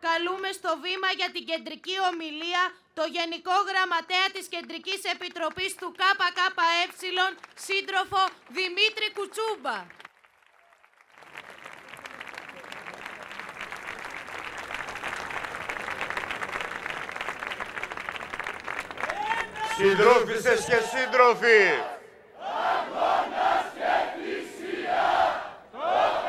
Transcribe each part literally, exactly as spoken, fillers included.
καλούμε στο βήμα για την κεντρική ομιλία το Γενικό Γραμματέα της Κεντρικής Επιτροπής του ΚΚΕ, σύντροφο Δημήτρη Κουτσούμπα. Συντρόφισσες και σύντροφοι, αγώνας και εκκλησία, το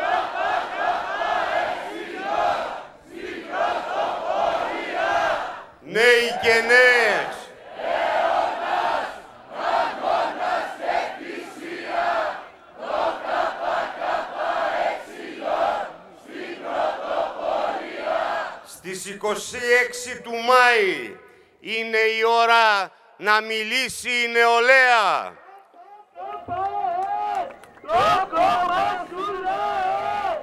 ΚΚΕ στην πρωτοπορία. νέοι και νέες, αιώνας, αγώνας και εκκλησία, το ΚΚΕ στην πρωτοπορία. στις είκοσι έξι του Μάη είναι η ώρα να μιλήσει η νεολαία. Το κόμμα σου λέει!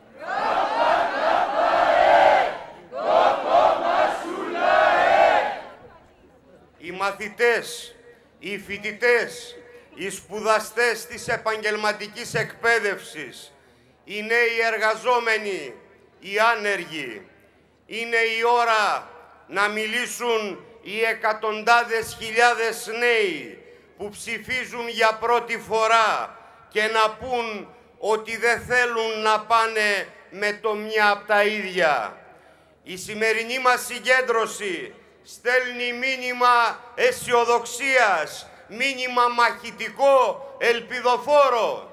Το κόμμα σου λέει! Οι μαθητές, οι φοιτητές, οι σπουδαστές της επαγγελματικής εκπαίδευσης, οι νέοι εργαζόμενοι, οι άνεργοι, είναι η ώρα να μιλήσουν οι εκατοντάδες χιλιάδες νέοι που ψηφίζουν για πρώτη φορά και να πούν ότι δεν θέλουν να πάνε με το μια απ' τα ίδια. Η σημερινή μας συγκέντρωση στέλνει μήνυμα αισιοδοξίας, μήνυμα μαχητικό, ελπιδοφόρο.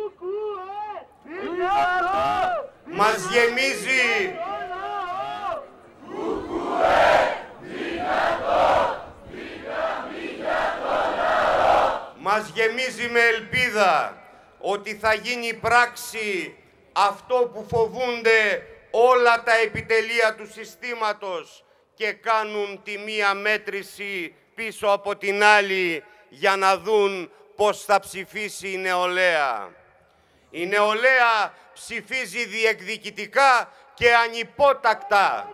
Μας γεμίζει Μας γεμίζει με ελπίδα ότι θα γίνει πράξη αυτό που φοβούνται όλα τα επιτελεία του συστήματος και κάνουν τη μία μέτρηση πίσω από την άλλη για να δουν πώς θα ψηφίσει η νεολαία. Η νεολαία ψηφίζει διεκδικητικά και ανυπότακτα.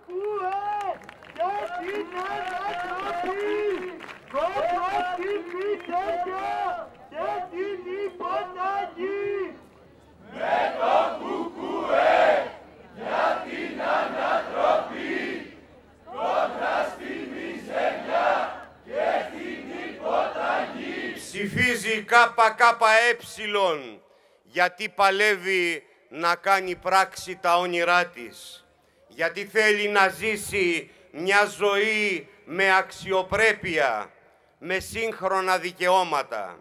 Με το κουκουέ για την ανατροπή, κόντρα στη μιζέρια και στην υποταγή. Ψηφίζει ΚΚΕ γιατί παλεύει να κάνει πράξη τα όνειρά της. Γιατί θέλει να ζήσει μια ζωή με αξιοπρέπεια, με σύγχρονα δικαιώματα.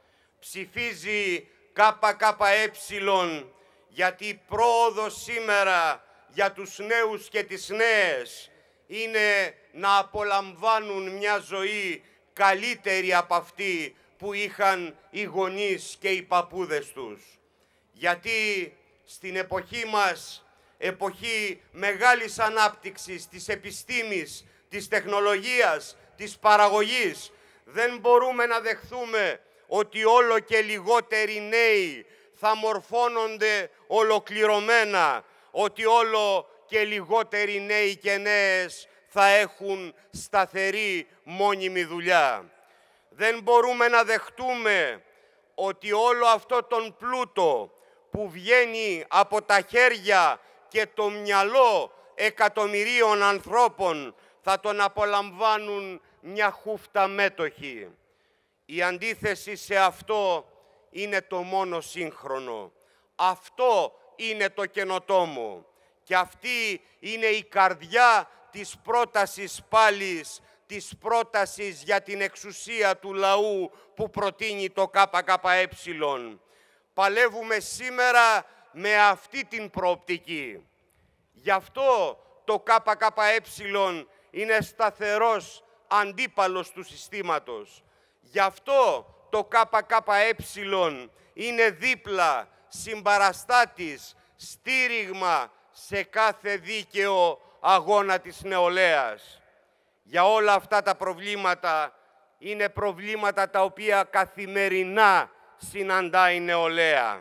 Ψηφίζει ΚΚΕ γιατί η πρόοδος σήμερα για τους νέους και τις νέες είναι να απολαμβάνουν μια ζωή καλύτερη από αυτή που είχαν οι γονείς και οι παππούδες τους. Γιατί στην εποχή μας, εποχή μεγάλης ανάπτυξης της επιστήμης, της τεχνολογίας, της παραγωγής, δεν μπορούμε να δεχθούμε ότι όλο και λιγότεροι νέοι θα μορφώνονται ολοκληρωμένα, ότι όλο και λιγότεροι νέοι και νέες θα έχουν σταθερή μόνιμη δουλειά. Δεν μπορούμε να δεχτούμε ότι όλο αυτό τον πλούτο που βγαίνει από τα χέρια και το μυαλό εκατομμυρίων ανθρώπων θα τον απολαμβάνουν μια χούφτα μέτοχοι. Η αντίθεση σε αυτό είναι το μόνο σύγχρονο. Αυτό είναι το καινοτόμο. Και αυτή είναι η καρδιά της πρότασης πάλις, της πρότασης για την εξουσία του λαού που προτείνει το ΚΚΕ. Παλεύουμε σήμερα με αυτή την προοπτική. Γι' αυτό το ΚΚΕ είναι σταθερός αντίπαλος του συστήματος. Γι' αυτό το ΚΚΕ είναι δίπλα, συμπαραστάτης, στήριγμα σε κάθε δίκαιο αγώνα της νεολαίας. Για όλα αυτά τα προβλήματα είναι προβλήματα τα οποία καθημερινά συναντά η νεολαία.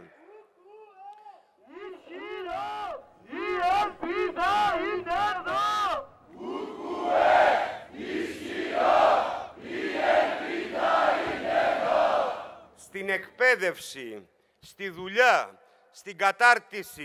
Ισχυρό, η ελπίδα είναι εδώ! Κουκουέ, ισχυρό, η ελπίδα είναι εδώ! Στην εκπαίδευση, στη δουλειά, στην κατάρτιση,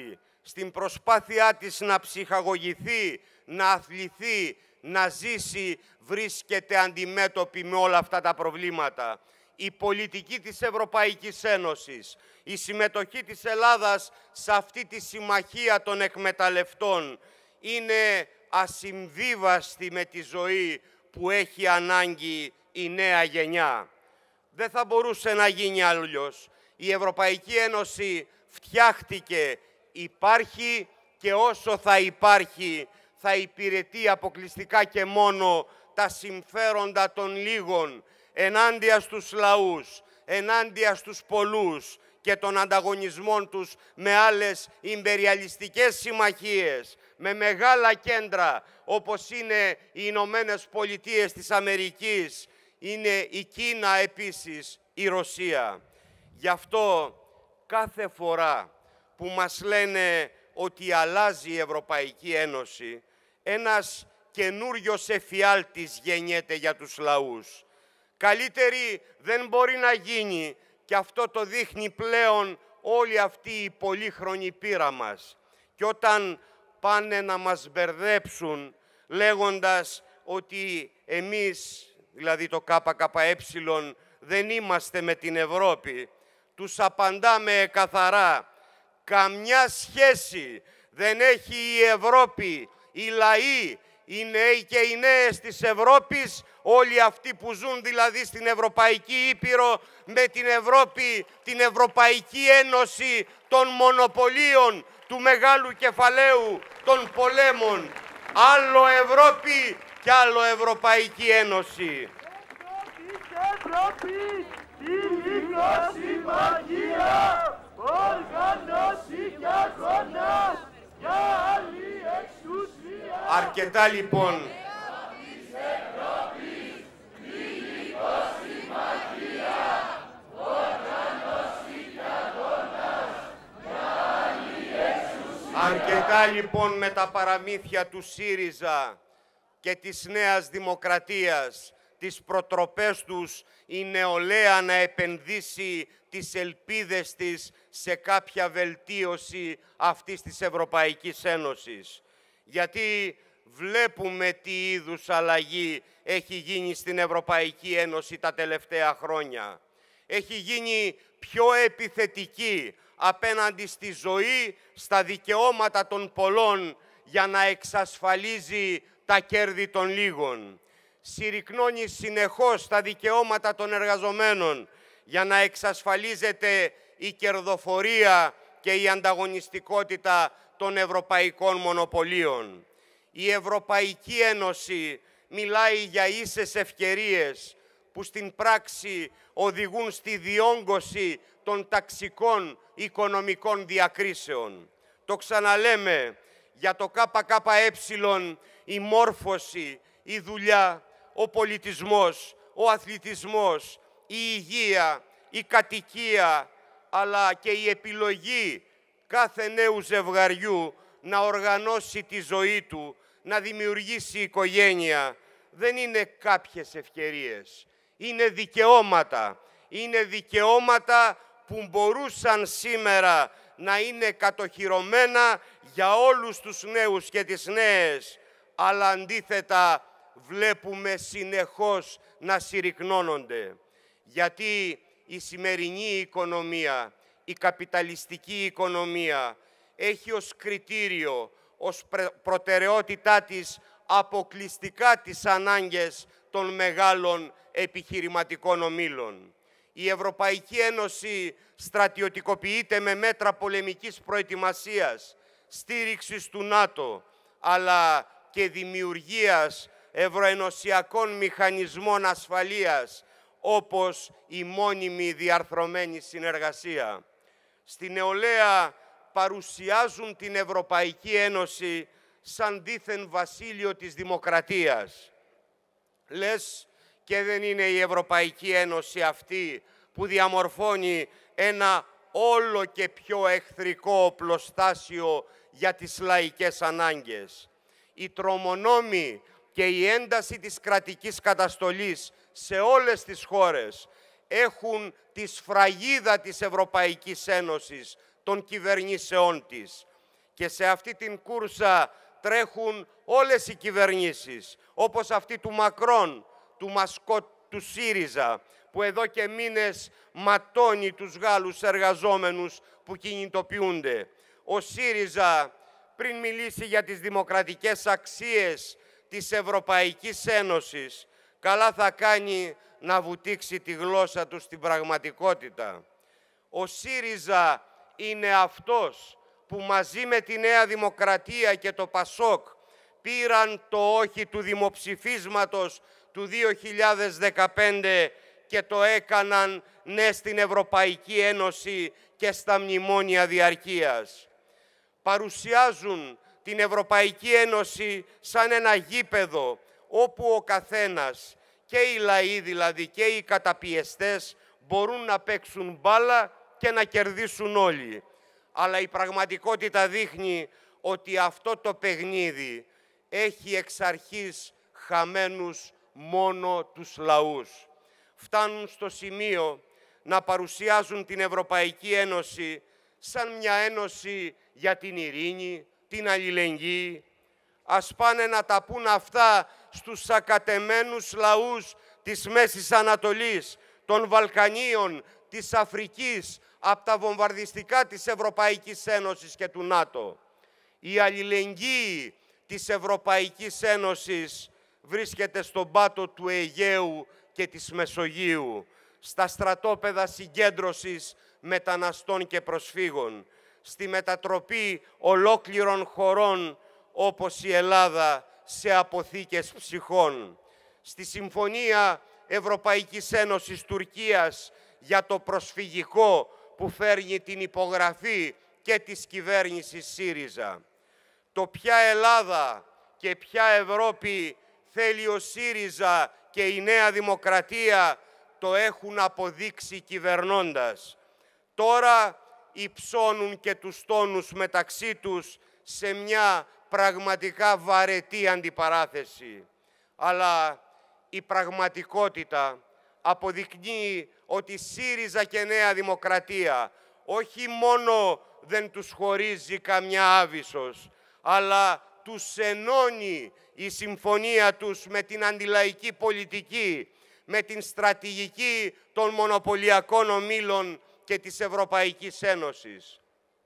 στην προσπάθειά της να ψυχαγωγηθεί, να αθληθεί, να ζήσει, βρίσκεται αντιμέτωπη με όλα αυτά τα προβλήματα. Η πολιτική της Ευρωπαϊκής Ένωσης, η συμμετοχή της Ελλάδας σε αυτή τη συμμαχία των εκμεταλλευτών είναι ασυμβίβαστη με τη ζωή που έχει ανάγκη η νέα γενιά. Δεν θα μπορούσε να γίνει αλλιώς. Η Ευρωπαϊκή Ένωση φτιάχτηκε, υπάρχει και όσο θα υπάρχει θα υπηρετεί αποκλειστικά και μόνο τα συμφέροντα των λίγων ενάντια στους λαούς, ενάντια στους πολλούς και των ανταγωνισμών τους με άλλες ιμπεριαλιστικές συμμαχίες, με μεγάλα κέντρα όπως είναι οι Ηνωμένες Πολιτείες της Αμερικής, είναι η Κίνα επίσης, η Ρωσία. Γι' αυτό κάθε φορά που μας λένε ότι αλλάζει η Ευρωπαϊκή Ένωση, ένας καινούριος εφιάλτης γεννιέται για τους λαούς. Καλύτερη δεν μπορεί να γίνει και αυτό το δείχνει πλέον όλη αυτή η πολύχρονη πείρα μας. Και όταν πάνε να μας μπερδέψουν λέγοντας ότι εμείς, δηλαδή το ΚΚΕ, δεν είμαστε με την Ευρώπη, τους απαντάμε καθαρά: καμιά σχέση δεν έχει η Ευρώπη, οι λαοί, οι νέοι και οι νέες της Ευρώπης, όλοι αυτοί που ζουν δηλαδή στην Ευρωπαϊκή Ήπειρο, με την Ευρώπη, την Ευρωπαϊκή Ένωση των μονοπωλίων, του μεγάλου κεφαλαίου, των πολέμων. Άλλο Ευρώπη και άλλο Ευρωπαϊκή Ένωση. Ευρώπη, υλικό συμμαχία, οργάνωση και αγώνας για άλλη εξουσία. Αρκετά λοιπόν. Αρκετά λοιπόν με τα παραμύθια του ΣΥΡΙΖΑ και της Νέας Δημοκρατίας, τις προτροπές τους η νεολαία να επενδύσει τις ελπίδες της σε κάποια βελτίωση αυτής της Ευρωπαϊκής Ένωσης. Γιατί βλέπουμε τι είδους αλλαγή έχει γίνει στην Ευρωπαϊκή Ένωση τα τελευταία χρόνια. Έχει γίνει πιο επιθετική απέναντι στη ζωή, στα δικαιώματα των πολλών για να εξασφαλίζει τα κέρδη των λίγων. Συρρυκνώνει συνεχώς τα δικαιώματα των εργαζομένων για να εξασφαλίζεται η κερδοφορία και η ανταγωνιστικότητα των ευρωπαϊκών μονοπωλίων. Η Ευρωπαϊκή Ένωση μιλάει για ίσες ευκαιρίες που στην πράξη οδηγούν στη διόγκωση των ταξικών οικονομικών διακρίσεων. Το ξαναλέμε, για το ΚΚΕ η μόρφωση, η δουλειά, ο πολιτισμός, ο αθλητισμός, η υγεία, η κατοικία, αλλά και η επιλογή κάθε νέου ζευγαριού να οργανώσει τη ζωή του, να δημιουργήσει οικογένεια, δεν είναι κάποιες ευκαιρίες. Είναι δικαιώματα. Είναι δικαιώματα που μπορούσαν σήμερα να είναι κατοχυρωμένα για όλους τους νέους και τις νέες, αλλά αντίθετα βλέπουμε συνεχώς να συρρυκνώνονται. Γιατί η σημερινή οικονομία, η καπιταλιστική οικονομία, έχει ως κριτήριο, ως προτεραιότητά της αποκλειστικά τις ανάγκες των μεγάλων επιχειρηματικών ομίλων. Η Ευρωπαϊκή Ένωση στρατιωτικοποιείται με μέτρα πολεμικής προετοιμασίας, στήριξης του ΝΑΤΟ, αλλά και δημιουργίας ευρωενωσιακών μηχανισμών ασφαλείας, όπως η μόνιμη διαρθρωμένη συνεργασία. Στη νεολαία παρουσιάζουν την Ευρωπαϊκή Ένωση σαν δήθεν βασίλειο της δημοκρατίας. Λες και δεν είναι η Ευρωπαϊκή Ένωση αυτή που διαμορφώνει ένα όλο και πιο εχθρικό οπλοστάσιο για τις λαϊκές ανάγκες. Οι τρομονόμοι και η ένταση της κρατικής καταστολής σε όλες τις χώρες έχουν τη σφραγίδα της Ευρωπαϊκής Ένωσης, των κυβερνήσεών της. Και σε αυτή την κούρσα τρέχουν όλες οι κυβερνήσεις, όπως αυτή του Μακρόν, του Μασκότ, του ΣΥΡΙΖΑ, που εδώ και μήνες ματώνει τους Γάλλους εργαζόμενους που κινητοποιούνται. Ο ΣΥΡΙΖΑ, πριν μιλήσει για τις δημοκρατικές αξίες της Ευρωπαϊκής Ένωσης, καλά θα κάνει να βουτήξει τη γλώσσα του στην πραγματικότητα. Ο ΣΥΡΙΖΑ είναι αυτός που μαζί με τη Νέα Δημοκρατία και το ΠΑΣΟΚ πήραν το όχι του δημοψηφίσματος του δύο χιλιάδες δεκαπέντε και το έκαναν ναι στην Ευρωπαϊκή Ένωση και στα μνημόνια διαρκείας. Παρουσιάζουν την Ευρωπαϊκή Ένωση σαν ένα γήπεδο όπου ο καθένας, και οι λαοί δηλαδή και οι καταπιεστές, μπορούν να παίξουν μπάλα και να κερδίσουν όλοι. Αλλά η πραγματικότητα δείχνει ότι αυτό το παιχνίδι έχει εξ αρχής χαμένους μόνο τους λαούς. Φτάνουν στο σημείο να παρουσιάζουν την Ευρωπαϊκή Ένωση σαν μια ένωση για την ειρήνη, την αλληλεγγύη. Ας πάνε να τα πούν αυτά στους σακατεμένους λαούς της Μέσης Ανατολής, των Βαλκανίων, της Αφρικής, από τα βομβαρδιστικά της Ευρωπαϊκής Ένωσης και του ΝΑΤΟ. Η αλληλεγγύη της Ευρωπαϊκής Ένωσης βρίσκεται στον πάτο του Αιγαίου και της Μεσογείου, στα στρατόπεδα συγκέντρωσης μεταναστών και προσφύγων, στη μετατροπή ολόκληρων χωρών όπως η Ελλάδα σε αποθήκες ψυχών, στη Συμφωνία Ευρωπαϊκής Ένωσης Τουρκίας για το προσφυγικό που φέρνει την υπογραφή και της κυβέρνησης ΣΥΡΙΖΑ. Το ποια Ελλάδα και ποια Ευρώπη θέλει ο ΣΥΡΙΖΑ και η Νέα Δημοκρατία το έχουν αποδείξει κυβερνώντας. Τώρα υψώνουν και τους τόνους μεταξύ τους σε μια πραγματικά βαρετή αντιπαράθεση. Αλλά η πραγματικότητα αποδεικνύει ότι ΣΥΡΙΖΑ και Νέα Δημοκρατία όχι μόνο δεν τους χωρίζει καμιά άβυσσος, αλλά τους ενώνει η συμφωνία τους με την αντιλαϊκή πολιτική, με την στρατηγική των μονοπωλιακών ομίλων και της Ευρωπαϊκής Ένωσης.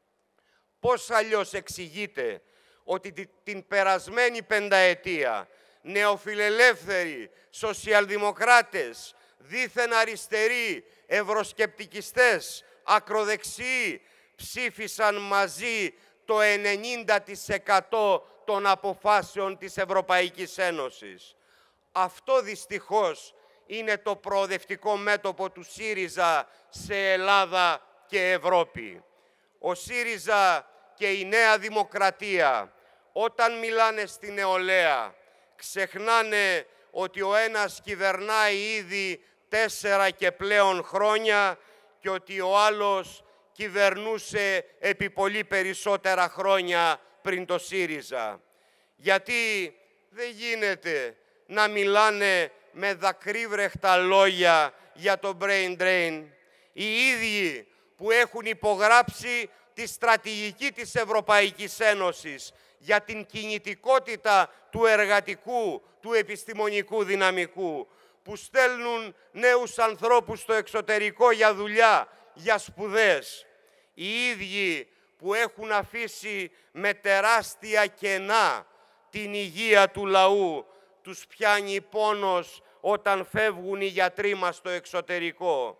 Πώς αλλιώς εξηγείται ότι την περασμένη πενταετία νεοφιλελεύθεροι, σοσιαλδημοκράτες, δίθεν αριστεροί, ευρωσκεπτικιστές, ακροδεξιοί ψήφισαν μαζί το ενενήντα τοις εκατό των αποφάσεων της Ευρωπαϊκής Ένωσης. Αυτό δυστυχώς είναι το προοδευτικό μέτωπο του ΣΥΡΙΖΑ σε Ελλάδα και Ευρώπη. Ο ΣΥΡΙΖΑ και η Νέα Δημοκρατία όταν μιλάνε στη νεολαία ξεχνάνε ότι ο ένας κυβερνάει ήδη τέσσερα και πλέον χρόνια και ότι ο άλλος κυβερνούσε επί πολύ περισσότερα χρόνια πριν το ΣΥΡΙΖΑ. Γιατί δεν γίνεται να μιλάνε με δακρύβρεχτα λόγια για το brain drain. Οι ίδιοι που έχουν υπογράψει τη στρατηγική της Ευρωπαϊκής Ένωσης για την κινητικότητα του εργατικού, του επιστημονικού δυναμικού, που στέλνουν νέους ανθρώπους στο εξωτερικό για δουλειά, για σπουδές. Οι ίδιοι που έχουν αφήσει με τεράστια κενά την υγεία του λαού, τους πιάνει πόνος όταν φεύγουν οι γιατροί μας στο εξωτερικό.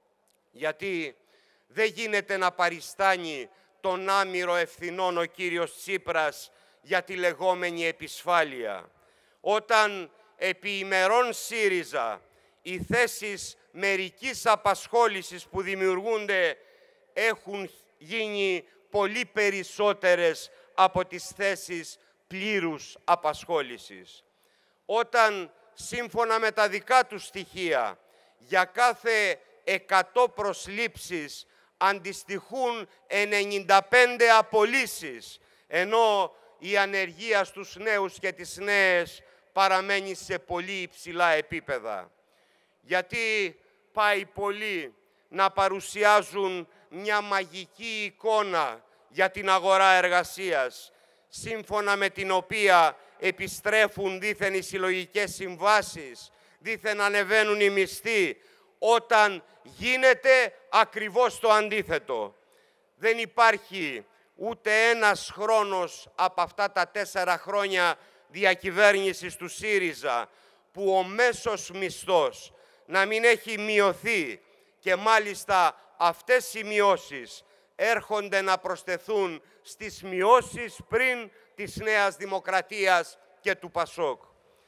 Γιατί δεν γίνεται να παριστάνει τον άμυρο ευθυνών ο κύριος Τσίπρας για τη λεγόμενη επισφάλεια. Όταν επί ημερών ΣΥΡΙΖΑ οι θέσεις μερικής απασχόλησης που δημιουργούνται έχουν γίνει πολύ περισσότερες από τις θέσεις πλήρους απασχόλησης. Όταν σύμφωνα με τα δικά τους στοιχεία για κάθε εκατό προσλήψεις αντιστοιχούν ενενήντα πέντε απολύσεις, ενώ η ανεργία στους νέους και τις νέες παραμένει σε πολύ υψηλά επίπεδα. Γιατί πάει πολύ να παρουσιάζουν μια μαγική εικόνα για την αγορά εργασίας, σύμφωνα με την οποία επιστρέφουν δήθεν οι συλλογικές συμβάσεις, δήθεν ανεβαίνουν οι μισθοί, όταν γίνεται ακριβώς το αντίθετο. Δεν υπάρχει ούτε ένας χρόνος από αυτά τα τέσσερα χρόνια διακυβέρνησης του ΣΥΡΙΖΑ που ο μέσος μισθός να μην έχει μειωθεί, και μάλιστα αυτές οι μειώσεις έρχονται να προσθεθούν στις μειώσεις πριν της Νέας Δημοκρατίας και του ΠΑΣΟΚ.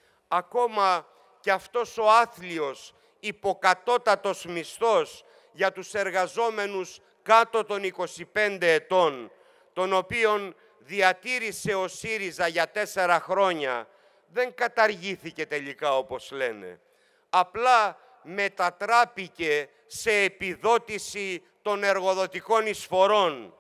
Ακόμα και αυτός ο άθλιος υποκατώτατος μισθός για τους εργαζόμενους κάτω των είκοσι πέντε ετών, τον οποίον διατήρησε ο ΣΥΡΙΖΑ για τέσσερα χρόνια, δεν καταργήθηκε τελικά όπως λένε. Απλά μετατράπηκε σε επιδότηση των εργοδοτικών εισφορών,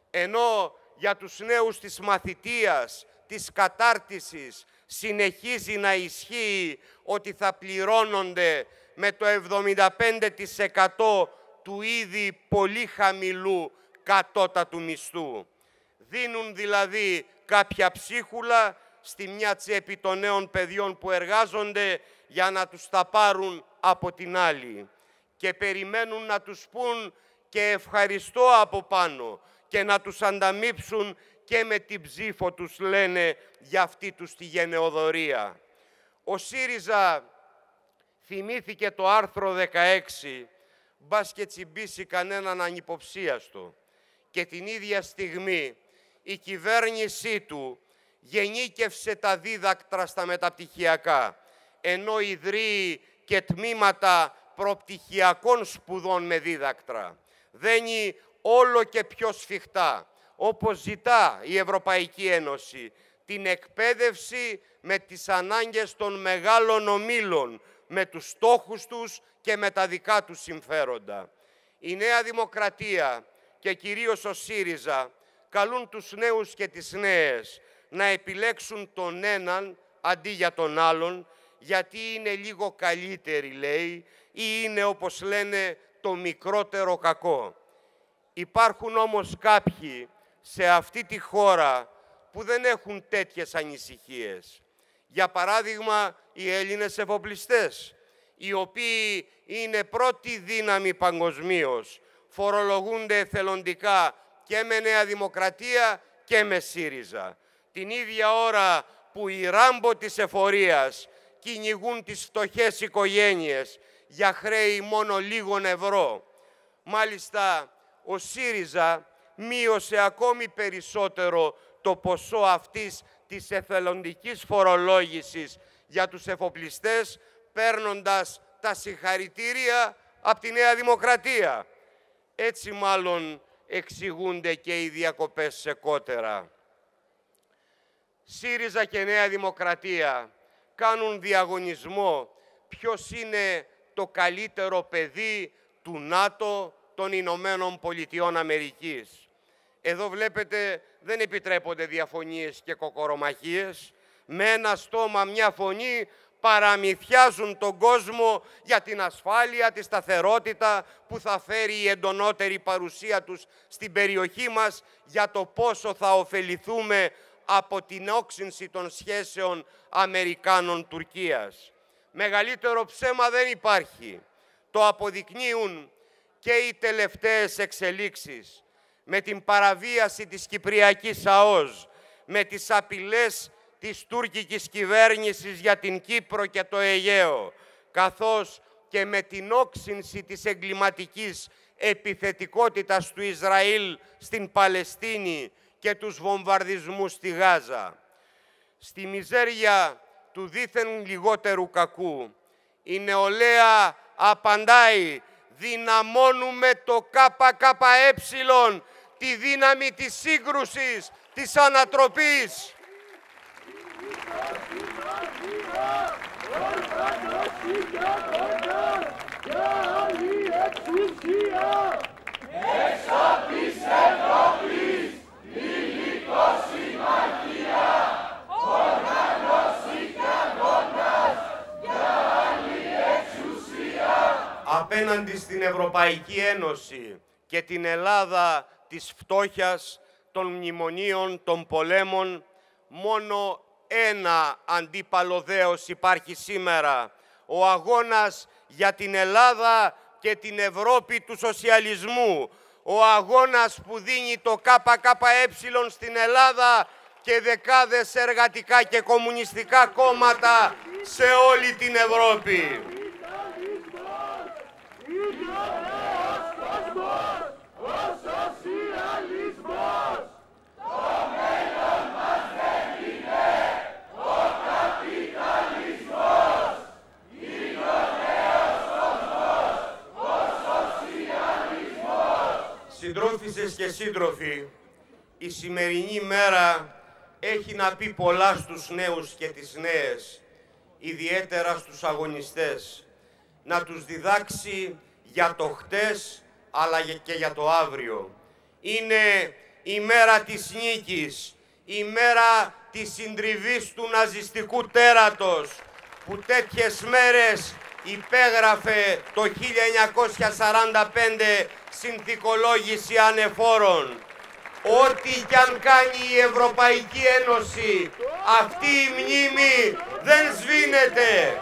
ενώ για τους νέους της μαθητείας, της κατάρτισης, συνεχίζει να ισχύει ότι θα πληρώνονται με το εβδομήντα πέντε τοις εκατό του ήδη πολύ χαμηλού κατώτατου μισθού. Δίνουν δηλαδή κάποια ψίχουλα στη μια τσέπη των νέων παιδιών που εργάζονται για να τους τα πάρουν από την άλλη και περιμένουν να τους πούν και ευχαριστώ από πάνω και να τους ανταμείψουν και με την ψήφο τους, λένε, για αυτή τους τη γενεοδορία. Ο ΣΥΡΙΖΑ θυμήθηκε το άρθρο δεκαέξι, μπας και τσιμπήσει κανέναν ανυποψίαστο, και την ίδια στιγμή η κυβέρνησή του γενίκευσε τα δίδακτρα στα μεταπτυχιακά, ενώ ιδρύει και τμήματα προπτυχιακών σπουδών με δίδακτρα. Δένει όλο και πιο σφιχτά, όπως ζητά η Ευρωπαϊκή Ένωση, την εκπαίδευση με τις ανάγκες των μεγάλων ομίλων, με τους στόχους τους και με τα δικά τους συμφέροντα. Η Νέα Δημοκρατία και κυρίως ο ΣΥΡΙΖΑ καλούν τους νέους και τις νέες να επιλέξουν τον έναν αντί για τον άλλον, γιατί είναι λίγο καλύτεροι, λέει, ή είναι, όπως λένε, το μικρότερο κακό. Υπάρχουν όμως κάποιοι σε αυτή τη χώρα που δεν έχουν τέτοιες ανησυχίες. Για παράδειγμα, οι Έλληνες εφοπλιστές, οι οποίοι είναι πρώτη δύναμη παγκοσμίως, φορολογούνται εθελοντικά και με Νέα Δημοκρατία και με ΣΥΡΙΖΑ. Την ίδια ώρα που οι Ράμπο της εφορίας κυνηγούν τις φτωχές οικογένειες για χρέη μόνο λίγων ευρώ. Μάλιστα, ο ΣΥΡΙΖΑ μείωσε ακόμη περισσότερο το ποσό αυτής της εθελοντικής φορολόγησης για τους εφοπλιστές, παίρνοντας τα συγχαρητήρια από τη Νέα Δημοκρατία. Έτσι μάλλον εξηγούνται και οι διακοπές σε κότερα. ΣΥΡΙΖΑ και Νέα Δημοκρατία κάνουν διαγωνισμό ποιος είναι το καλύτερο παιδί του ΝΑΤΟ των Ηνωμένων Πολιτειών Αμερικής. Εδώ βλέπετε δεν επιτρέπονται διαφωνίες και κοκορομαχίες. Με ένα στόμα, μια φωνή παραμυθιάζουν τον κόσμο για την ασφάλεια, τη σταθερότητα που θα φέρει η εντονότερη παρουσία τους στην περιοχή μας, για το πόσο θα ωφεληθούμε από την όξυνση των σχέσεων Αμερικάνων-Τουρκίας. Μεγαλύτερο ψέμα δεν υπάρχει. Το αποδεικνύουν και οι τελευταίες εξελίξεις με την παραβίαση της Κυπριακής ΑΟΣ, με τις απειλές της τουρκικής κυβέρνησης για την Κύπρο και το Αιγαίο, καθώς και με την όξυνση της εγκληματικής επιθετικότητας του Ισραήλ στην Παλαιστίνη και τους βομβαρδισμούς στη Γάζα. Στη μιζέρια του δήθεν λιγότερου κακού, η νεολαία απαντάει: δυναμώνουμε το ΚΚΕ, τη δύναμη της σύγκρουσης, της ανατροπής. Απέναντι στην Ευρωπαϊκή Ένωση και την Ελλάδα της φτώχειας, των μνημονίων, των πολέμων, μόνο ένα αντίπαλο δέος υπάρχει σήμερα. Ο αγώνας για την Ελλάδα και την Ευρώπη του σοσιαλισμού. Ο αγώνας που δίνει το ΚΚΕ στην Ελλάδα και δεκάδες εργατικά και κομμουνιστικά κόμματα σε όλη την Ευρώπη. Συντρόφισσες και σύντροφοι, η σημερινή μέρα έχει να πει πολλά στους νέους και τις νέες, ιδιαίτερα στους αγωνιστές, να τους διδάξει για το χτες αλλά και για το αύριο. Είναι η μέρα της νίκης, η μέρα της συντριβής του ναζιστικού τέρατος, που τέτοιες μέρες υπέγραφε το χίλια εννιακόσια σαράντα πέντε συνθηκολόγηση ανεφόρων. Ό,τι κι αν κάνει η Ευρωπαϊκή Ένωση, αυτή η μνήμη δεν σβήνεται.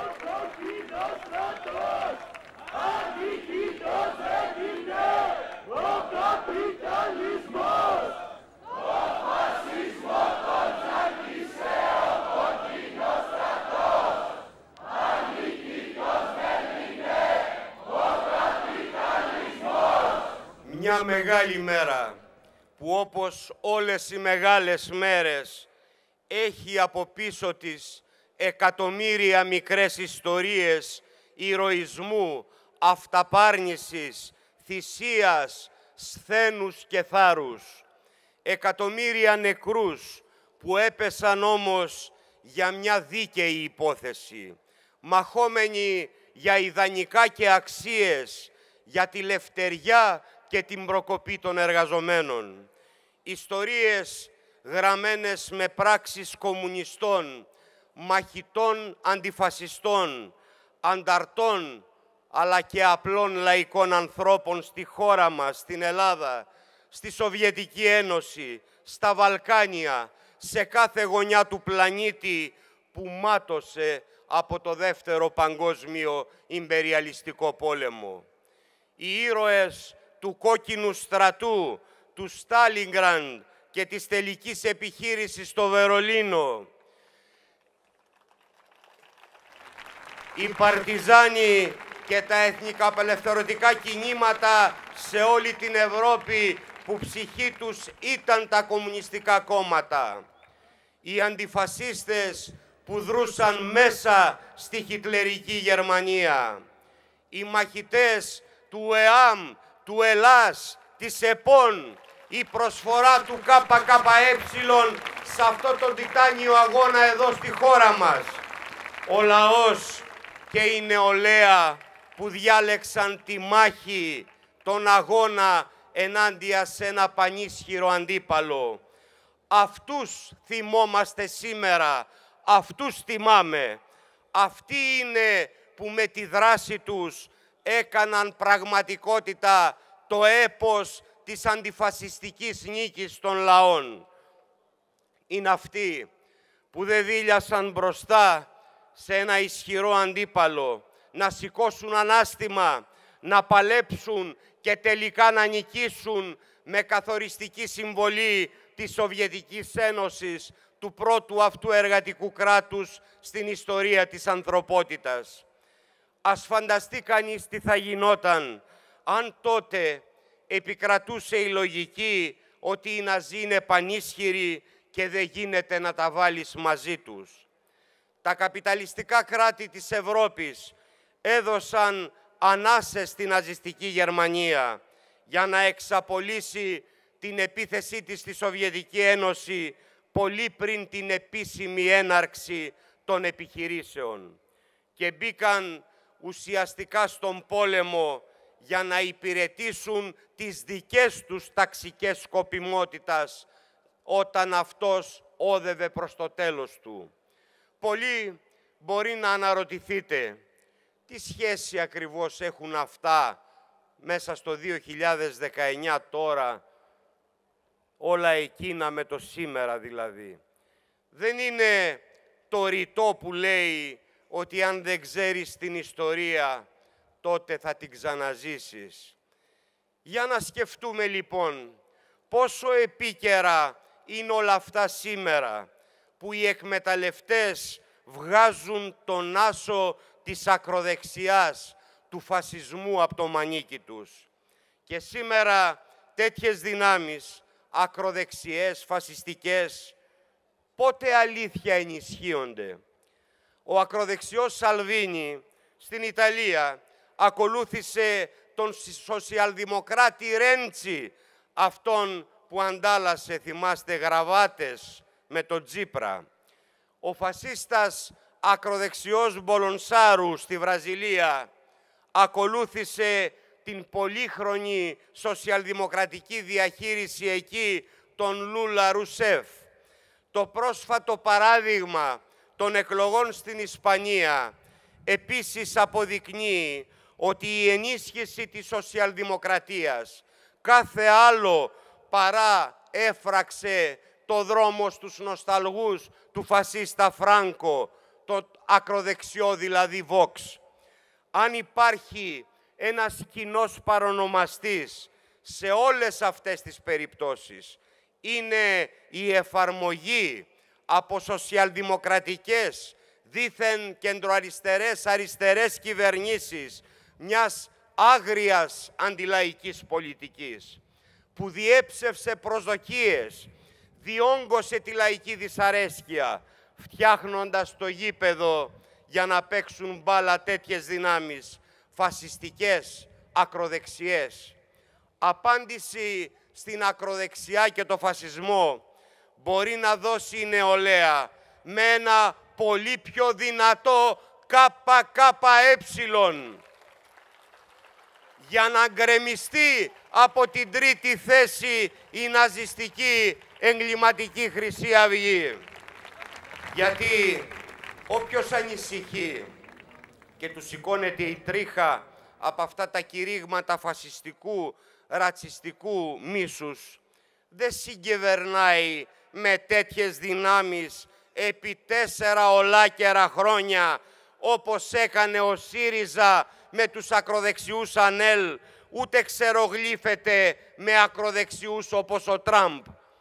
Μια μεγάλη μέρα που, όπως όλες οι μεγάλες μέρες, έχει από πίσω της εκατομμύρια μικρές ιστορίες ηρωισμού, αυταπάρνησης, θυσίας, σθένους και θάρρους. Εκατομμύρια νεκρούς που έπεσαν όμως για μια δίκαιη υπόθεση, μαχόμενοι για ιδανικά και αξίες, για τη λευτεριά και την προκοπή των εργαζομένων. Ιστορίες γραμμένες με πράξεις κομμουνιστών, μαχητών αντιφασιστών, ανταρτών, αλλά και απλών λαϊκών ανθρώπων στη χώρα μας, στην Ελλάδα, στη Σοβιετική Ένωση, στα Βαλκάνια, σε κάθε γωνιά του πλανήτη που μάτωσε από το Δεύτερο Παγκόσμιο Ιμπεριαλιστικό Πόλεμο. Οι ήρωες του κόκκινου στρατού, του Στάλινγκραντ και της τελικής επιχείρησης στο Βερολίνο. Οι παρτιζάνοι και τα εθνικά απελευθερωτικά κινήματα σε όλη την Ευρώπη που ψυχή τους ήταν τα κομμουνιστικά κόμματα. Οι αντιφασίστες που δρούσαν μέσα στη χιτλερική Γερμανία. Οι μαχητές του ΕΑΜ, του ΕΛΑΣ, της ΕΠΟΝ, η προσφορά του ΚΚΕ σε αυτό το τιτάνιο αγώνα εδώ στη χώρα μας. Ο λαός και η νεολαία που διάλεξαν τη μάχη, τον αγώνα ενάντια σε ένα πανίσχυρο αντίπαλο. Αυτούς θυμόμαστε σήμερα, αυτούς τιμάμε. Αυτοί είναι που με τη δράση τους έκαναν πραγματικότητα το έπος της αντιφασιστικής νίκης των λαών. Είναι αυτοί που δεν δίλιασαν μπροστά σε ένα ισχυρό αντίπαλο, να σηκώσουν ανάστημα, να παλέψουν και τελικά να νικήσουν με καθοριστική συμβολή της Σοβιετικής Ένωσης, του πρώτου αυτού εργατικού κράτους στην ιστορία της ανθρωπότητας. Ας φανταστεί κανείς τι θα γινόταν αν τότε επικρατούσε η λογική ότι οι Ναζί είναι πανίσχυροι και δεν γίνεται να τα βάλεις μαζί τους. Τα καπιταλιστικά κράτη της Ευρώπης έδωσαν ανάσες στην ναζιστική Γερμανία για να εξαπολύσει την επίθεσή της στη Σοβιετική Ένωση πολύ πριν την επίσημη έναρξη των επιχειρήσεων και μπήκαν ουσιαστικά στον πόλεμο για να υπηρετήσουν τις δικές τους ταξικές σκοπιμότητας όταν αυτός όδευε προς το τέλος του. Πολλοί μπορεί να αναρωτηθείτε τι σχέση ακριβώς έχουν αυτά μέσα στο δύο χιλιάδες δεκαεννιά τώρα όλα εκείνα με το σήμερα δηλαδή. Δεν είναι το ρητό που λέει ότι αν δεν ξέρεις την ιστορία, τότε θα την ξαναζήσεις. Για να σκεφτούμε λοιπόν πόσο επίκαιρα είναι όλα αυτά σήμερα, που οι εκμεταλλευτές βγάζουν τον άσο της ακροδεξιάς, του φασισμού από το μανίκι τους. Και σήμερα τέτοιες δυνάμεις, ακροδεξιές, φασιστικές, πότε αλήθεια ενισχύονται. Ο ακροδεξιός Σαλβίνι στην Ιταλία ακολούθησε τον σοσιαλδημοκράτη Ρέντσι, αυτόν που αντάλλασε, θυμάστε, γραβάτες με τον Τσίπρα. Ο φασίστας ακροδεξιός Μπολονσάρου στη Βραζιλία ακολούθησε την πολύχρονη σοσιαλδημοκρατική διαχείριση εκεί των Λούλα Ρουσέφ. Το πρόσφατο παράδειγμα των εκλογών στην Ισπανία επίσης αποδεικνύει ότι η ενίσχυση της σοσιαλδημοκρατίας κάθε άλλο παρά έφραξε το δρόμο στους νοσταλγούς του φασίστα Φράνκο, το ακροδεξιό δηλαδή Βόξ. Αν υπάρχει ένας κοινός παρονομαστής σε όλες αυτές τις περιπτώσεις, είναι η εφαρμογή από σοσιαλδημοκρατικές, δήθεν κεντροαριστερές, αριστερές κυβερνήσεις μιας άγριας αντιλαϊκής πολιτικής, που διέψευσε προσδοκίες, διόγκωσε τη λαϊκή δυσαρέσκεια, φτιάχνοντας το γήπεδο για να παίξουν μπάλα τέτοιες δυνάμεις, φασιστικές, ακροδεξιές. Απάντηση στην ακροδεξιά και το φασισμό μπορεί να δώσει η νεολαία με ένα πολύ πιο δυνατό ΚΚΕ για να γκρεμιστεί από την τρίτη θέση η ναζιστική εγκληματική Χρυσή Αυγή. Γιατί όποιος ανησυχεί και του σηκώνεται η τρίχα από αυτά τα κηρύγματα φασιστικού, ρατσιστικού μίσους, δεν συγκυβερνάει με τέτοιες δυνάμεις επί τέσσερα ολάκερα χρόνια, όπως έκανε ο ΣΥΡΙΖΑ με τους ακροδεξιούς ΑΝΕΛ, ούτε ξερογλύφεται με ακροδεξιούς όπως ο Τραμπ.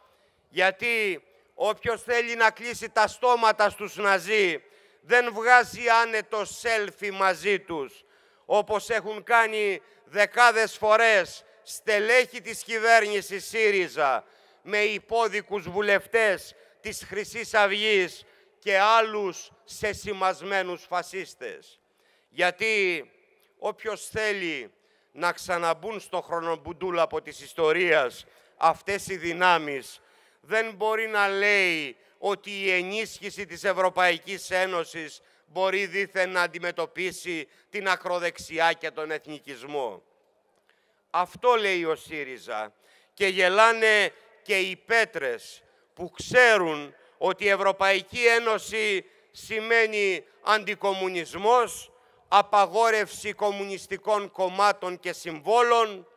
Γιατί όποιος θέλει να κλείσει τα στόματα στους Ναζί δεν βγάζει άνετο σέλφι μαζί τους, όπως έχουν κάνει δεκάδες φορές στελέχη της κυβέρνησης ΣΥΡΙΖΑ με υπόδικους βουλευτές της Χρυσής Αυγής και άλλους σεσημασμένους φασίστες. Γιατί όποιος θέλει να ξαναμπούν στο χρονομπουτούλαπο της ιστορίας αυτές οι δυνάμεις, δεν μπορεί να λέει ότι η ενίσχυση της Ευρωπαϊκής Ένωσης μπορεί δήθεν να αντιμετωπίσει την ακροδεξιά και τον εθνικισμό. Αυτό λέει ο ΣΥΡΙΖΑ και γελάνε και οι πέτρες που ξέρουν ότι η Ευρωπαϊκή Ένωση σημαίνει αντικομουνισμός, απαγόρευση κομμουνιστικών κομμάτων και συμβόλων,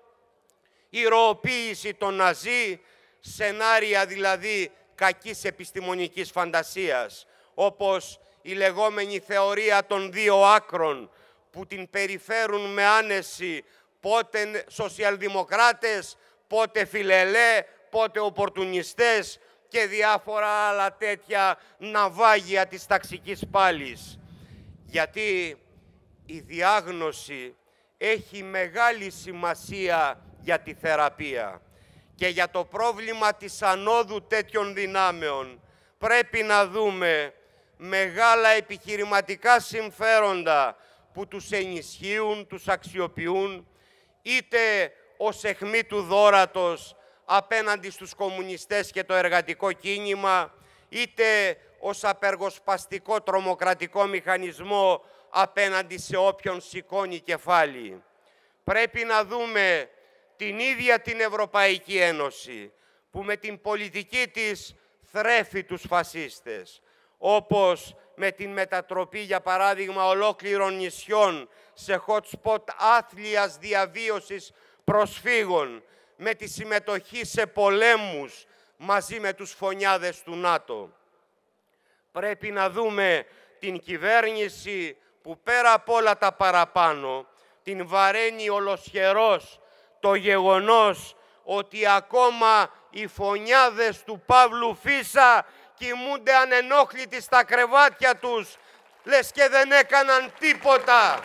ηρωοποίηση των Ναζί, σενάρια δηλαδή κακής επιστημονικής φαντασίας, όπως η λεγόμενη θεωρία των δύο άκρων, που την περιφέρουν με άνεση πότε σοσιαλδημοκράτες, πότε φιλελέ, πότε οπορτουνιστές και διάφορα άλλα τέτοια ναυάγια της ταξικής πάλης. Γιατί η διάγνωση έχει μεγάλη σημασία για τη θεραπεία και για το πρόβλημα της ανόδου τέτοιων δυνάμεων πρέπει να δούμε μεγάλα επιχειρηματικά συμφέροντα που τους ενισχύουν, τους αξιοποιούν, είτε ως αιχμή του δώρατος απέναντι στους κομμουνιστές και το εργατικό κίνημα, είτε ως απεργοσπαστικό τρομοκρατικό μηχανισμό απέναντι σε όποιον σηκώνει κεφάλι. Πρέπει να δούμε την ίδια την Ευρωπαϊκή Ένωση, που με την πολιτική της θρέφει τους φασίστες, όπως με την μετατροπή, για παράδειγμα, ολόκληρων νησιών σε hot spot άθλιας διαβίωσης προσφύγων, με τη συμμετοχή σε πολέμους μαζί με τους φωνιάδες του ΝΑΤΟ. Πρέπει να δούμε την κυβέρνηση που πέρα από όλα τα παραπάνω την βαραίνει ολοσχερός το γεγονός ότι ακόμα οι φωνιάδες του Παύλου Φίσα κοιμούνται ανενόχλητοι στα κρεβάτια τους, λες και δεν έκαναν τίποτα.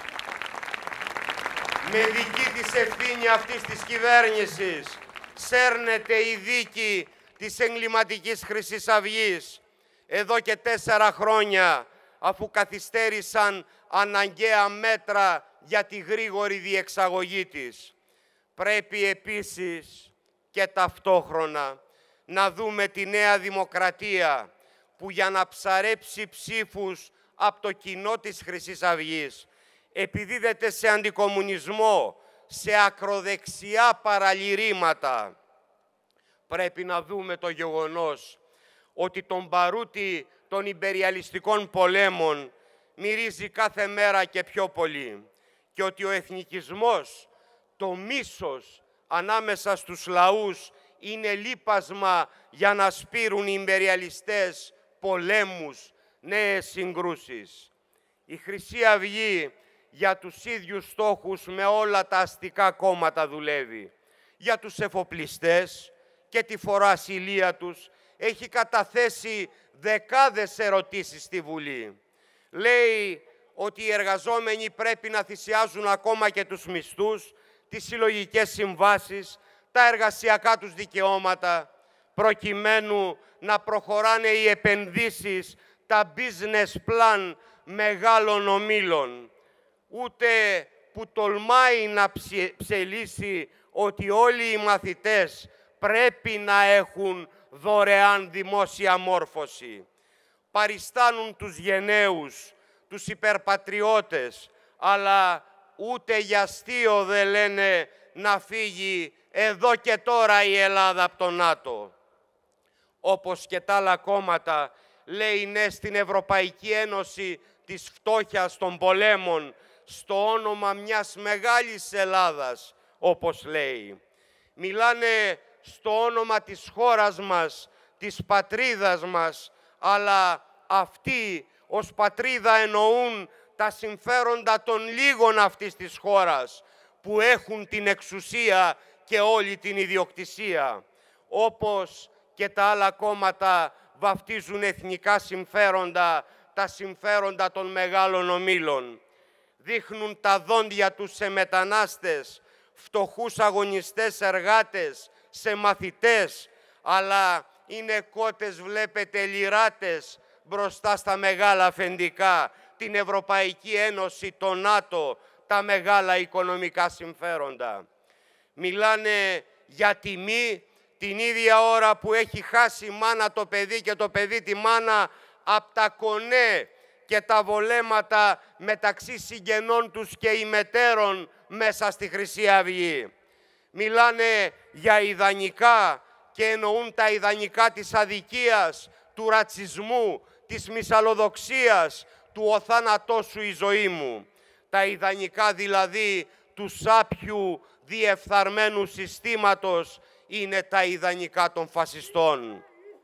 Με δική της ευθύνη αυτής της κυβέρνησης σέρνεται η δίκη της εγκληματικής Χρυσής Αυγής. Εδώ και τέσσερα χρόνια, αφού καθυστέρησαν αναγκαία μέτρα για τη γρήγορη διεξαγωγή της. Πρέπει επίσης και ταυτόχρονα να δούμε τη Νέα Δημοκρατία που για να ψαρέψει ψήφους από το κοινό της Χρυσής Αυγής επιδίδεται σε αντικομμουνισμό, σε ακροδεξιά παραλυρήματα. Πρέπει να δούμε το γεγονός ότι τον μπαρούτι των ιμπεριαλιστικών πολέμων μυρίζει κάθε μέρα και πιο πολύ και ότι ο εθνικισμός, το μίσος ανάμεσα στους λαούς είναι λίπασμα για να σπείρουν οι ιμπεριαλιστές πολέμους, νέες συγκρούσεις. Η Χρυσή Αυγή για τους ίδιους στόχους με όλα τα αστικά κόμματα δουλεύει. Για τους εφοπλιστές και τη φοροασυλία τους έχει καταθέσει δεκάδες ερωτήσεις στη Βουλή. Λέει ότι οι εργαζόμενοι πρέπει να θυσιάζουν ακόμα και τους μισθούς, τις συλλογικές συμβάσεις, τα εργασιακά τους δικαιώματα, προκειμένου να προχωράνε οι επενδύσεις, τα business plan μεγάλων ομίλων. Ούτε που τολμάει να ψελίσει ότι όλοι οι μαθητές πρέπει να έχουν δωρεάν δημόσια μόρφωση. Παριστάνουν τους γενναίους, τους υπερπατριώτες, αλλά ούτε για αστείο δεν λένε να φύγει εδώ και τώρα η Ελλάδα από το ΝΑΤΟ. Όπως και τα άλλα κόμματα, λέει ναι στην Ευρωπαϊκή Ένωση της φτώχειας των πολέμων, στο όνομα μιας μεγάλης Ελλάδας, όπως λέει. Μιλάνε στο όνομα της χώρας μας, της πατρίδας μας, αλλά αυτοί ως πατρίδα εννοούν τα συμφέροντα των λίγων αυτής της χώρας, που έχουν την εξουσία και όλη την ιδιοκτησία. Όπως και τα άλλα κόμματα βαφτίζουν εθνικά συμφέροντα, τα συμφέροντα των μεγάλων ομίλων. Δείχνουν τα δόντια τους σε μετανάστες, φτωχούς αγωνιστές εργάτες, σε μαθητές, αλλά είναι κότες, βλέπετε, λιράτες μπροστά στα μεγάλα αφεντικά, την Ευρωπαϊκή Ένωση, το ΝΑΤΟ, τα μεγάλα οικονομικά συμφέροντα. Μιλάνε για τιμή την ίδια ώρα που έχει χάσει η μάνα το παιδί και το παιδί τη μάνα από τα κονέ και τα βολέματα μεταξύ συγγενών τους και ημετέρων μέσα στη Χρυσή Αυγή. Μιλάνε για ιδανικά και εννοούν τα ιδανικά της αδικίας, του ρατσισμού, της μυσαλλοδοξίας, του «ο θάνατός σου η ζωή μου». Τα ιδανικά δηλαδή του σάπιου διεφθαρμένου συστήματος είναι τα ιδανικά των φασιστών.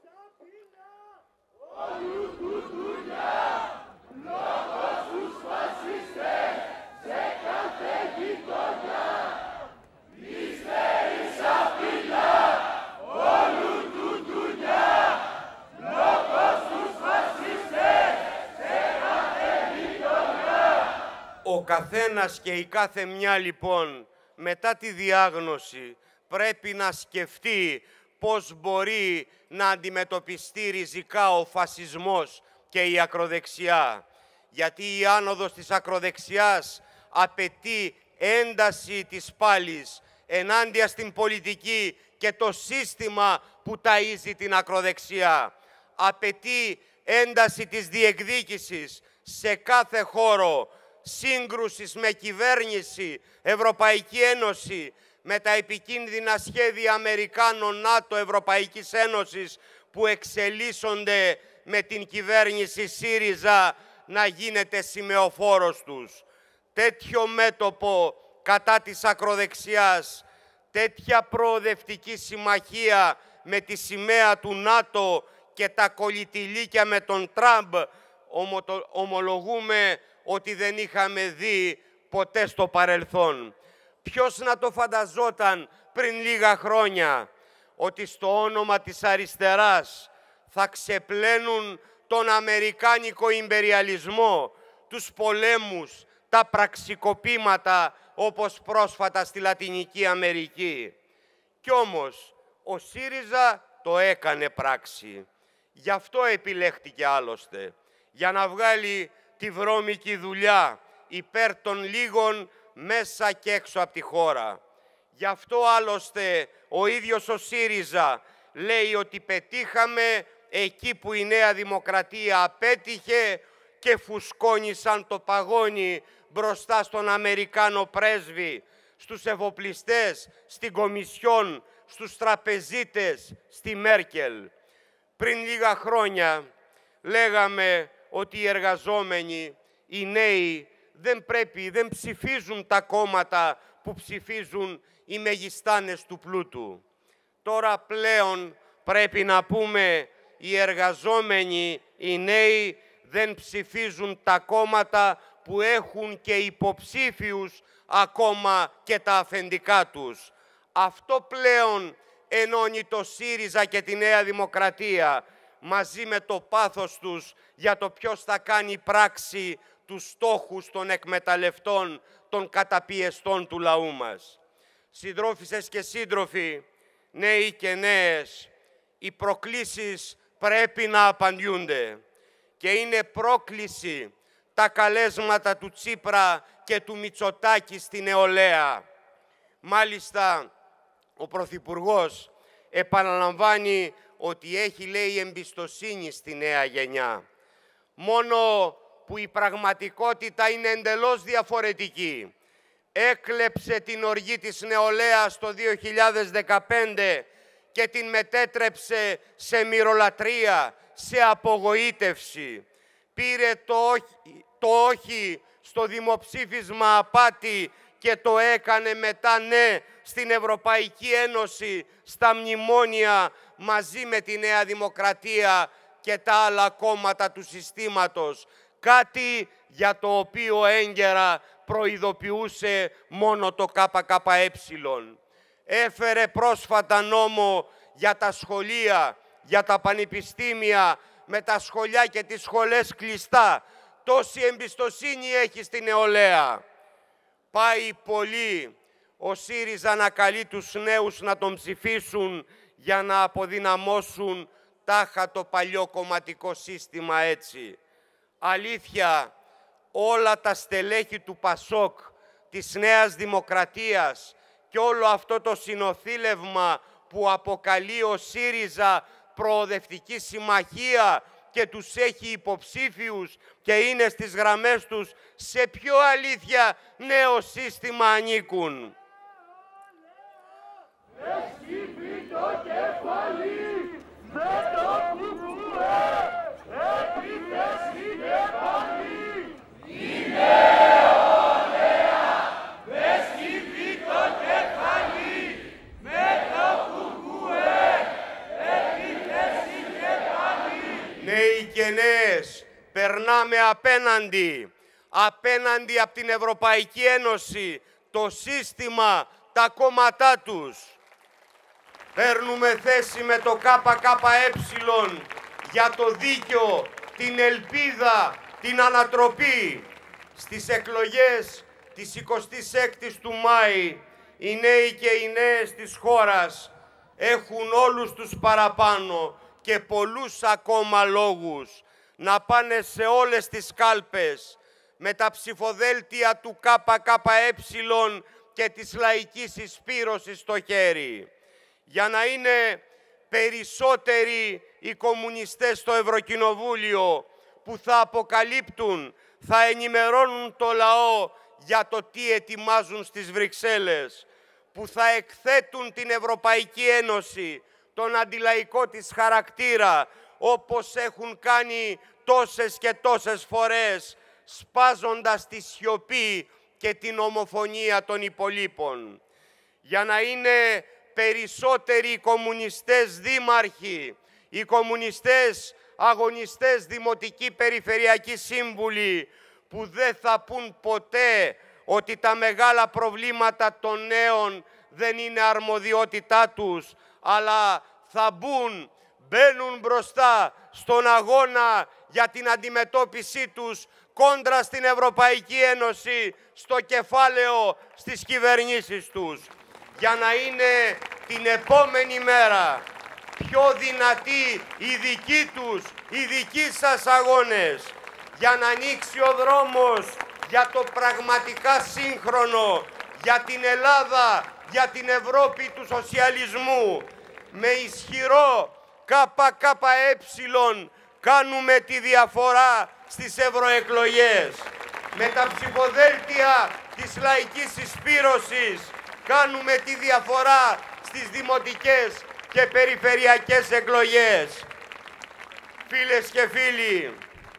Ο καθένας και η κάθε μια λοιπόν μετά τη διάγνωση πρέπει να σκεφτεί πώς μπορεί να αντιμετωπιστεί ριζικά ο φασισμός και η ακροδεξιά. Γιατί η άνοδος της ακροδεξιάς απαιτεί ένταση της πάλης ενάντια στην πολιτική και το σύστημα που ταΐζει την ακροδεξιά. Απαιτεί ένταση της διεκδίκησης σε κάθε χώρο, σύγκρουσης με κυβέρνηση, Ευρωπαϊκή Ένωση, με τα επικίνδυνα σχέδια Αμερικάνων, ΝΑΤΟ, Ευρωπαϊκής Ένωσης που εξελίσσονται με την κυβέρνηση ΣΥΡΙΖΑ να γίνεται σημεοφόρος τους. Τέτοιο μέτωπο κατά της ακροδεξιάς τέτοια προοδευτική συμμαχία με τη σημαία του ΝΑΤΟ και τα κολλητηλίκια με τον Τραμπ ομολογούμε ότι δεν είχαμε δει ποτέ στο παρελθόν. Ποιος να το φανταζόταν πριν λίγα χρόνια ότι στο όνομα της αριστεράς θα ξεπλένουν τον αμερικάνικο ιμπεριαλισμό, τους πολέμους, τα πραξικοπήματα όπως πρόσφατα στη Λατινική Αμερική. Κι όμως ο ΣΥΡΙΖΑ το έκανε πράξη. Γι' αυτό επιλέχτηκε άλλωστε, για να βγάλει τη βρώμικη δουλειά υπέρ των λίγων μέσα και έξω από τη χώρα. Γι' αυτό άλλωστε ο ίδιος ο ΣΥΡΙΖΑ λέει ότι πετύχαμε εκεί που η Νέα Δημοκρατία απέτυχε και φουσκώνει σαν το παγόνι μπροστά στον Αμερικάνο πρέσβη, στους εφοπλιστές, στην Κομισιόν, στους τραπεζίτες, στη Μέρκελ. Πριν λίγα χρόνια λέγαμε ότι οι εργαζόμενοι, οι νέοι, δεν πρέπει, δεν ψηφίζουν τα κόμματα που ψηφίζουν οι μεγιστάνες του πλούτου. Τώρα πλέον πρέπει να πούμε οι εργαζόμενοι, οι νέοι, δεν ψηφίζουν τα κόμματα που έχουν και υποψήφιους ακόμα και τα αφεντικά τους. Αυτό πλέον ενώνει το ΣΥΡΙΖΑ και τη Νέα Δημοκρατία μαζί με το πάθος τους για το ποιος θα κάνει πράξη τους στόχους των εκμεταλλευτών, των καταπιεστών του λαού μας. Συντρόφισσες και σύντροφοι, νέοι και νέες, οι προκλήσεις πρέπει να απαντιούνται και είναι πρόκληση τα καλέσματα του Τσίπρα και του Μητσοτάκη στη νεολαία. Μάλιστα, ο Πρωθυπουργός επαναλαμβάνει ότι έχει, λέει, εμπιστοσύνη στη νέα γενιά. Μόνο που η πραγματικότητα είναι εντελώς διαφορετική. Έκλεψε την οργή της νεολαίας το δύο χιλιάδες δεκαπέντε και την μετέτρεψε σε μυρολατρεία, σε απογοήτευση. Πήρε το όχι, το όχι στο δημοψήφισμα απάτη και το έκανε μετά ναι στην Ευρωπαϊκή Ένωση, στα μνημόνια, μαζί με τη Νέα Δημοκρατία και τα άλλα κόμματα του συστήματος. Κάτι για το οποίο έγκαιρα προειδοποιούσε μόνο το ΚΚΕ. Έφερε πρόσφατα νόμο για τα σχολεία, για τα πανεπιστήμια, με τα σχολιά και τις σχολές κλειστά. Τόση εμπιστοσύνη έχει στη νεολαία. Πάει πολύ ο ΣΥΡΙΖΑ να καλεί τους νέους να τον ψηφίσουν για να αποδυναμώσουν τάχα το παλιό κομματικό σύστημα έτσι. Αλήθεια, όλα τα στελέχη του ΠΑΣΟΚ, της Νέας Δημοκρατίας και όλο αυτό το συνοθήλευμα που αποκαλεί ο ΣΥΡΙΖΑ προοδευτική συμμαχία και τους έχει υποψήφιους και είναι στις γραμμές τους, σε ποιο αλήθεια νέο σύστημα ανήκουν? Έσκυβει το κεφάλι με το κουκουέ, επίθεση και πάλι. Η νεολαία έσκυβει το κεφάλι με το κουκουέ, επίθεση και πάλι. Νέοι και νέες, περνάμε απέναντι, απέναντι από την Ευρωπαϊκή Ένωση, το σύστημα, τα κόμματά τους. Παίρνουμε θέση με το ΚΚΕ για το δίκαιο, την ελπίδα, την ανατροπή. Στις εκλογές της εικοστής έκτης του Μάη, οι νέοι και οι νέες της χώρας έχουν όλους τους παραπάνω και πολλούς ακόμα λόγους να πάνε σε όλες τις κάλπες με τα ψηφοδέλτια του ΚΚΕ και της λαϊκής εισπύρωσης στο χέρι. Για να είναι περισσότεροι οι κομμουνιστές στο Ευρωκοινοβούλιο που θα αποκαλύπτουν, θα ενημερώνουν το λαό για το τι ετοιμάζουν στις Βρυξέλλες, που θα εκθέτουν την Ευρωπαϊκή Ένωση, τον αντιλαϊκό της χαρακτήρα, όπως έχουν κάνει τόσες και τόσες φορές, σπάζοντας τη σιωπή και την ομοφωνία των υπολείπων. για να είναι περισσότεροι οι κομμουνιστές δήμαρχοι, οι κομμουνιστές αγωνιστές δημοτικοί περιφερειακοί σύμβουλοι, που δεν θα πούν ποτέ ότι τα μεγάλα προβλήματα των νέων δεν είναι αρμοδιότητά τους, αλλά θα μπουν, μπαίνουν μπροστά στον αγώνα για την αντιμετώπιση τους κόντρα στην Ευρωπαϊκή Ένωση, στο κεφάλαιο στις κυβερνήσεις τους, για να είναι την επόμενη μέρα πιο δυνατοί οι δικοί τους, οι δικοί σας αγώνες, για να ανοίξει ο δρόμος για το πραγματικά σύγχρονο, για την Ελλάδα, για την Ευρώπη του σοσιαλισμού. Με ισχυρό ΚΚΕ κάνουμε τη διαφορά στις ευρωεκλογές. Με τα ψηφοδέλτια της λαϊκής συσπήρωσης κάνουμε τη διαφορά στις δημοτικές και περιφερειακές εκλογές. Φίλες και φίλοι,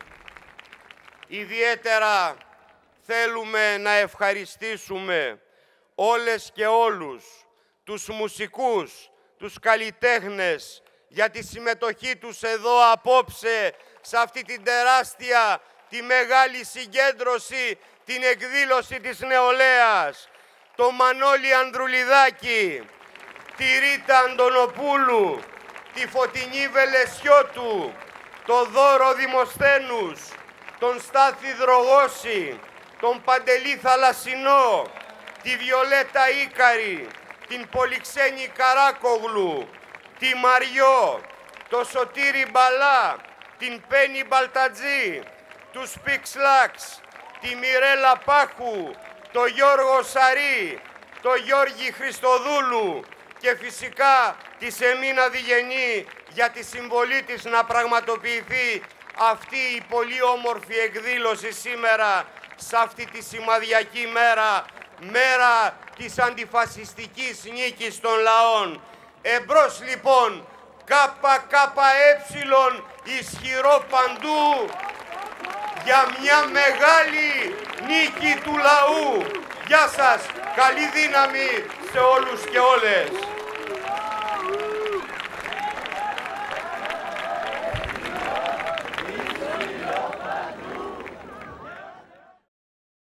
ιδιαίτερα θέλουμε να ευχαριστήσουμε όλες και όλους τους μουσικούς, τους καλλιτέχνες για τη συμμετοχή τους εδώ απόψε σε αυτή την τεράστια, τη μεγάλη συγκέντρωση, την εκδήλωση της νεολαίας. Το Μανώλη Ανδρουλιδάκη, τη Ρίτα Αντωνοπούλου, τη Φωτεινή Βελεσιώτου, το Δώρο Δημοσθένους, τον Στάθη Δρογώση, τον Παντελή Θαλασσινό, τη Βιολέτα Ίκαρη, την Πολυξένη Καράκογλου, τη Μαριό, το Σωτήρη Μπαλά, την Πέννη Μπαλτατζή, τους Πιξλάξ, τη Μιρέλα Πάχου, το Γιώργο Σαρή, το Γιώργη Χριστοδούλου και φυσικά τη Σεμίνα Διγενή για τη συμβολή της να πραγματοποιηθεί αυτή η πολύ όμορφη εκδήλωση σήμερα, σε αυτή τη σημαδιακή μέρα, μέρα της αντιφασιστικής νίκης των λαών. Εμπρός λοιπόν, ΚΚΕ ισχυρό παντού, για μια μεγάλη νίκη του λαού. Γεια σας, καλή δύναμη σε όλους και όλες.